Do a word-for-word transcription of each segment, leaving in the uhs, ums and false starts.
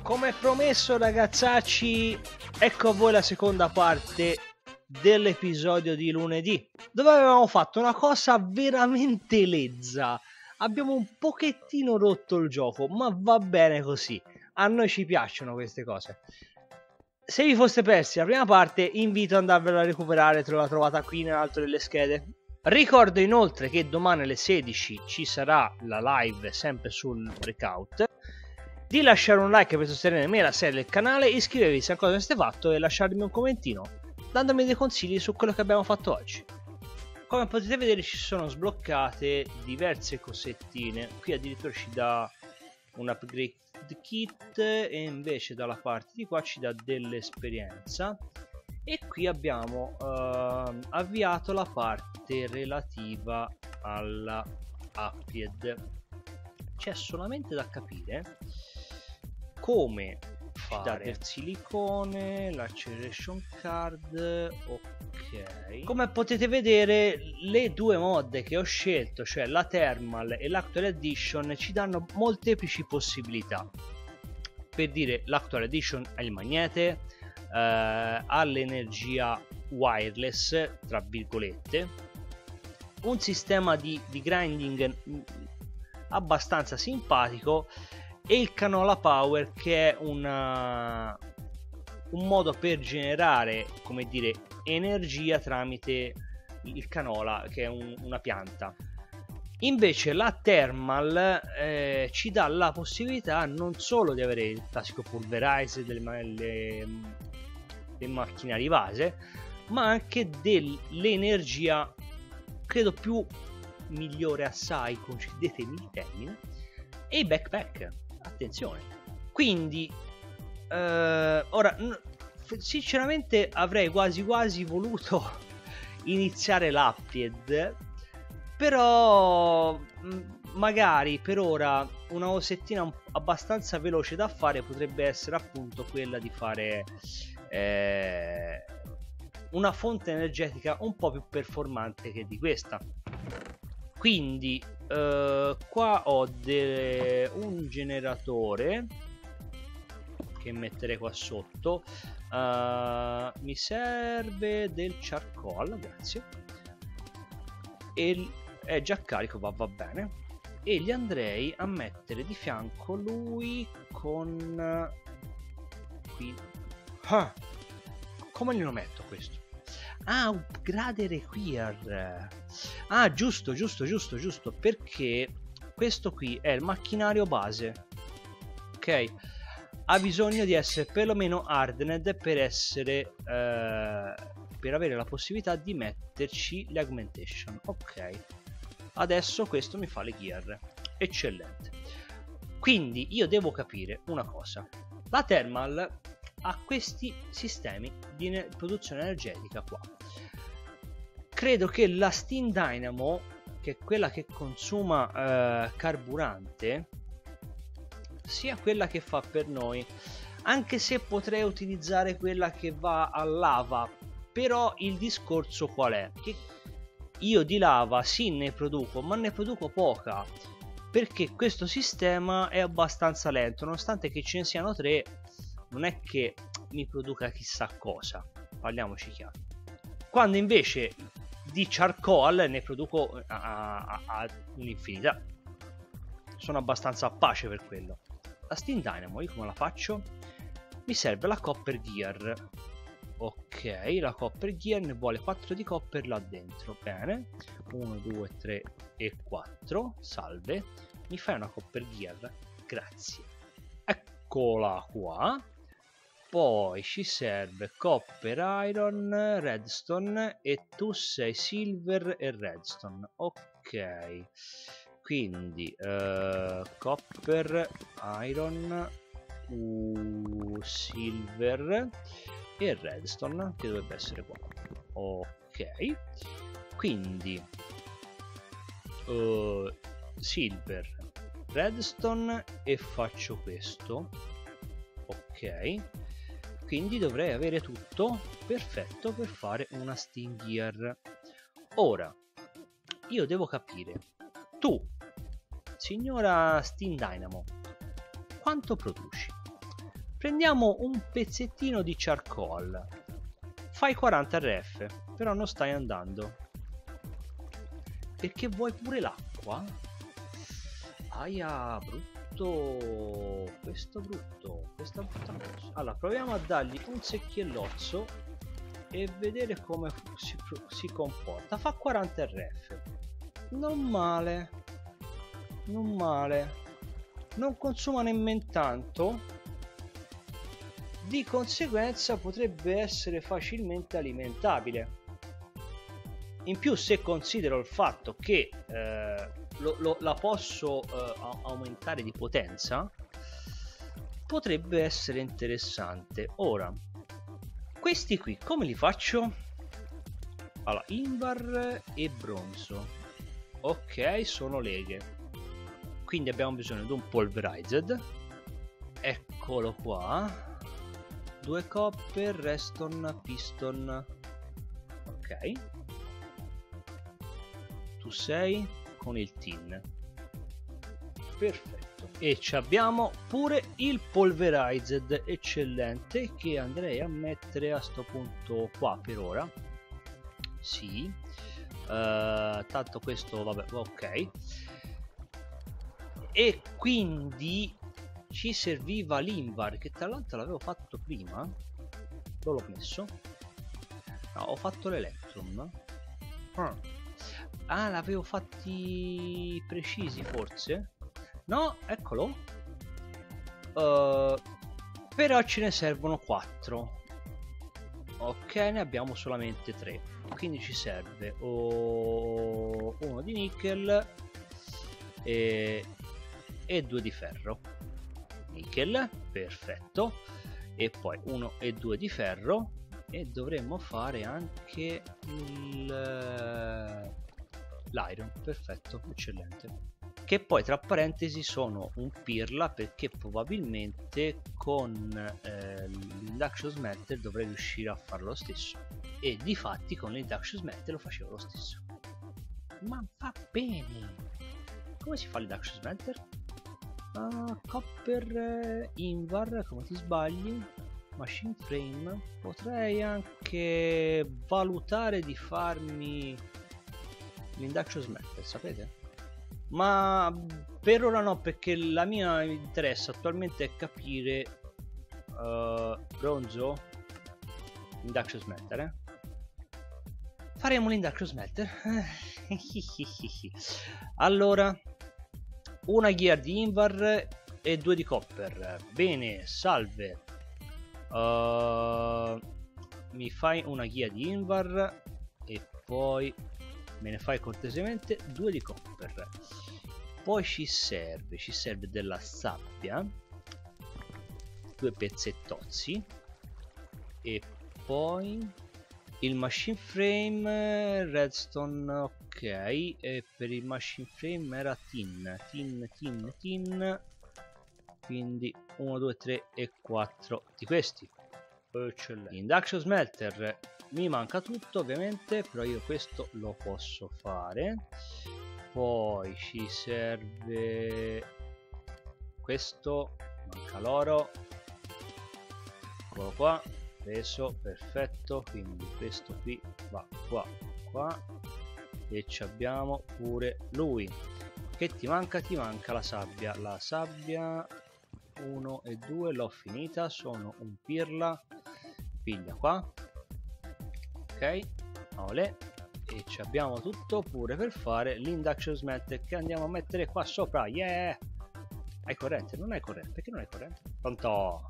Come promesso ragazzacci, ecco a voi la seconda parte dell'episodio di lunedì, dove avevamo fatto una cosa veramente lezza. Abbiamo un pochettino rotto il gioco, ma va bene così. A noi ci piacciono queste cose. Se vi foste persi la prima parte, invito ad andarvela a recuperare, la trovata qui nell'alto delle schede. Ricordo inoltre che domani alle sedici ci sarà la live sempre sul Breakout. Di lasciare un like per sostenere me, la serie e il canale, iscrivervi se ancora non avete fatto e lasciarmi un commentino, dandomi dei consigli su quello che abbiamo fatto oggi. Come potete vedere ci sono sbloccate diverse cosettine, qui addirittura ci dà un upgrade kit e invece dalla parte di qua ci dà dell'esperienza. E qui abbiamo uh, avviato la parte relativa alla Happied. C'è solamente da capire come fare del silicone, l'acceleration card. Ok, come potete vedere le due mod che ho scelto, cioè la thermal e l'actual edition, ci danno molteplici possibilità. Per dire, l'actual edition ha il magnete, eh, ha l'energia wireless tra virgolette, un sistema di, di grinding abbastanza simpatico e il canola power, che è una, un modo per generare, come dire, energia tramite il canola, che è un, una pianta. Invece la thermal eh, ci dà la possibilità non solo di avere il classico pulverize delle, le, dei macchinari base, ma anche dell'energia, credo più migliore assai, concedetemi il termine, e i backpack. Attenzione, quindi eh, ora sinceramente avrei quasi quasi voluto iniziare l'Happied, però magari per ora una cosettina abbastanza veloce da fare potrebbe essere appunto quella di fare eh, una fonte energetica un po' più performante che di questa. Quindi uh, qua ho de- un generatore che metterei qua sotto. Uh, mi serve del charcoal, grazie. E è già carico, va, va bene. E gli andrei a mettere di fianco lui con qui. Ah, come glielo metto questo? Ah, upgrade require. Ah, giusto, giusto, giusto, giusto, perché questo qui è il macchinario base. Ok, ha bisogno di essere perlomeno hardened per essere eh, per avere la possibilità di metterci le augmentation. Ok, adesso questo mi fa le gear. Eccellente. Quindi io devo capire una cosa: la thermal ha questi sistemi di produzione energetica qua. Credo che la Steam Dynamo, che è quella che consuma eh, carburante, sia quella che fa per noi, anche se potrei utilizzare quella che va a lava. Però il discorso qual è? Che io di lava sì ne produco, ma ne produco poca, perché questo sistema è abbastanza lento. Nonostante che ce ne siano tre, non è che mi produca chissà cosa, parliamoci chiaro. Quando invece di charcoal ne produco a, a, a un'infinità, sono abbastanza a pace per quello. La Steam Dynamo io come la faccio? Mi serve la copper gear. Ok, la copper gear ne vuole quattro di copper là dentro. Bene, uno, due, tre e quattro. Salve, mi fai una copper gear? Grazie. Eccola qua. Poi ci serve copper, iron, redstone, e tu sei silver e redstone. Ok, quindi uh, copper, iron, uh, silver e redstone, che dovrebbe essere qua. Ok, quindi uh, silver, redstone, e faccio questo. Ok, quindi dovrei avere tutto perfetto per fare una Steam Gear. Ora io devo capire, tu signora Steam Dynamo, quanto produci? Prendiamo un pezzettino di charcoal. Fai quaranta R F, però non stai andando. Perché vuoi pure l'acqua? Aia, brutto. Questo brutto. Questa brutta cosa. Allora, proviamo a dargli un secchiellozzo e vedere come si, si comporta. Fa quaranta R F. Non male. Non male. Non consuma nemmeno tanto. Di conseguenza potrebbe essere facilmente alimentabile. In più, se considero il fatto che eh, lo, lo, la posso eh, aumentare di potenza, potrebbe essere interessante. Ora, questi qui come li faccio? Allora, Invar e bronzo. Ok, sono leghe. Quindi abbiamo bisogno di un pulverized. Eccolo qua. Due copper, redstone, piston. Ok. Tu sei con il tin. Perfetto. E ci abbiamo pure il pulverized, eccellente, che andrei a mettere a sto punto qua per ora. Sì. Uh, tanto questo, vabbè, ok. E quindi ci serviva l'Invar, che tra l'altro l'avevo fatto prima. Dove l'ho messo? No, ho fatto l'Electrum. Ah, ah l'avevo fatti precisi forse? No, eccolo. Uh, però ce ne servono quattro. Ok, ne abbiamo solamente tre. Quindi ci serve oh, uno di nickel e, e due di ferro. Nickel, perfetto. E poi uno e due di ferro. E dovremmo fare anche l'iron. Perfetto, eccellente. Che poi tra parentesi sono un pirla, perché probabilmente con eh, l'induction smelter dovrei riuscire a fare lo stesso. E difatti con l'induction smelter lo facevo lo stesso. Ma va bene. Come si fa l'induction smelter? Uh, copper eh, Invar, come ti sbagli? Machine frame. Potrei anche valutare di farmi l'induction smelter, sapete? Ma per ora no, perché la mia interesse attualmente è capire uh, bronzo induction smelter, eh? Faremo l'induction smelter. Allora, una gear di Invar e due di copper. Bene, salve. Uh, mi fai una gear di Invar e poi me ne fai cortesemente due di copper. Poi ci serve, ci serve della sabbia, due pezzettozzi, e poi il machine frame, redstone, ok. E per il machine frame era tin, tin, tin, tin. Quindi uno, due, tre e quattro di questi. Eccellente. Induction smelter mi manca tutto ovviamente, però io questo lo posso fare. Poi ci serve questo, manca l'oro, eccolo qua, preso, perfetto. Quindi questo qui va qua, qua, e ci abbiamo pure lui. Che ti manca? Ti manca la sabbia. La sabbia uno e due l'ho finita, sono un pirla. Piglia qua, ok, olè. E ci abbiamo tutto pure per fare l'induction smelter, che andiamo a mettere qua sopra. Yeah! Hai corrente? Non hai corrente? Perché non hai corrente? Pronto?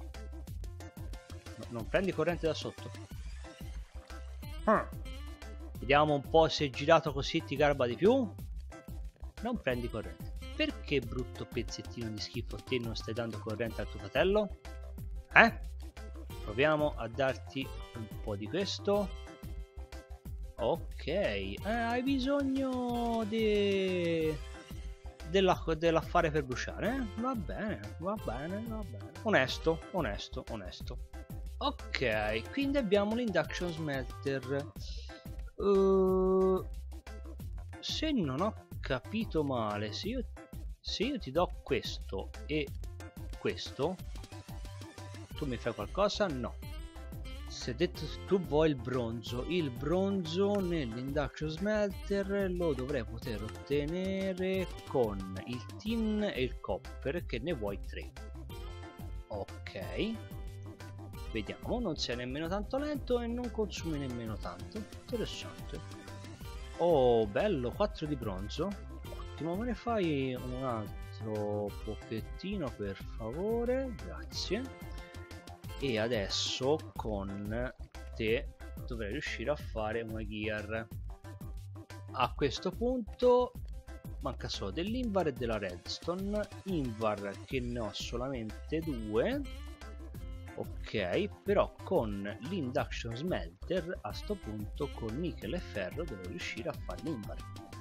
No, non prendi corrente da sotto? Hmm. Vediamo un po' se girato così ti garba di più. Non prendi corrente. Perché, brutto pezzettino di schifo, te non stai dando corrente al tuo fratello? Eh? Proviamo a darti un po' di questo. Ok, eh, hai bisogno di dell'affare dell per bruciare, eh? Va bene, va bene, va bene. Onesto, onesto, onesto. Ok, quindi abbiamo l'induction smelter. Uh, se non ho capito male, se io, se io ti do questo e questo, tu mi fai qualcosa? No. Se detto tu vuoi il bronzo, il bronzo nell'induction smelter lo dovrei poter ottenere con il tin e il copper, che ne vuoi tre. Ok, vediamo, non sei nemmeno tanto lento e non consumi nemmeno tanto. Interessante. Oh, bello, quattro di bronzo. Ottimo, me ne fai un altro pochettino per favore, grazie. E adesso con te dovrei riuscire a fare una gear. A questo punto manca solo dell'invar e della redstone. Invar che ne ho solamente due. Ok, però con l'induction smelter a sto punto con nickel e ferro devo riuscire a fare l'invar.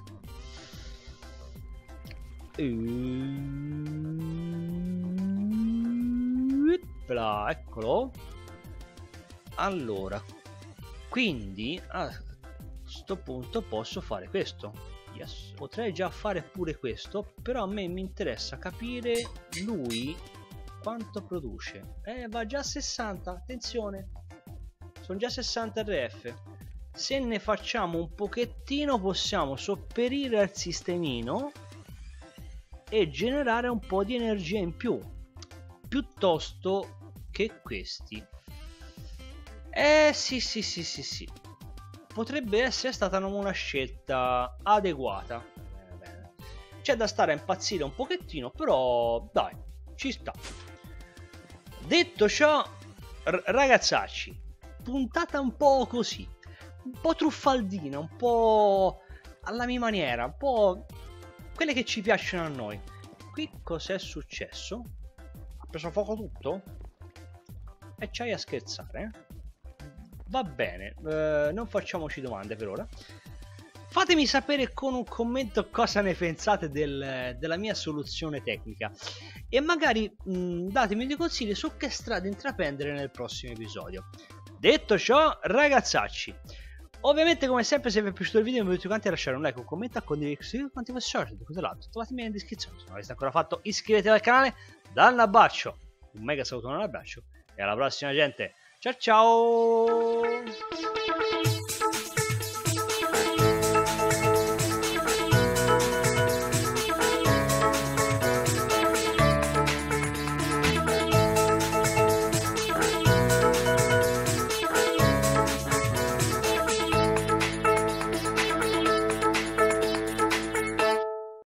Eccolo. Allora, quindi a sto punto posso fare questo. Yes. Potrei già fare pure questo, però a me mi interessa capire lui quanto produce. Eh, va già a sessanta, attenzione, sono già sessanta R F. Se ne facciamo un pochettino possiamo sopperire al sistemino e generare un po' di energia in più, piuttosto che questi. Eh sì sì sì sì sì, potrebbe essere stata una scelta adeguata. Bene, bene. C'è da stare a impazzire un pochettino, però dai, ci sta. Detto ciò, ragazzacci, puntata un po' così, un po' truffaldina, un po' alla mia maniera, un po' quelle che ci piacciono a noi. Qui cos'è successo? Ha preso fuoco tutto? E c'hai a scherzare, eh? Va bene, eh, non facciamoci domande per ora. Fatemi sapere con un commento cosa ne pensate del, della mia soluzione tecnica e magari mh, datemi dei consigli su che strada intraprendere nel prossimo episodio. Detto ciò, ragazzacci, ovviamente come sempre se vi è piaciuto il video vi invito a lasciare un like, un commento, a condividere quanti vostri social di questo lato. Trovatemi in descrizione. Se non l'avete ancora fatto, iscrivetevi al canale, date un abbraccio, un mega saluto, un abbraccio e alla prossima gente. Ciao ciao!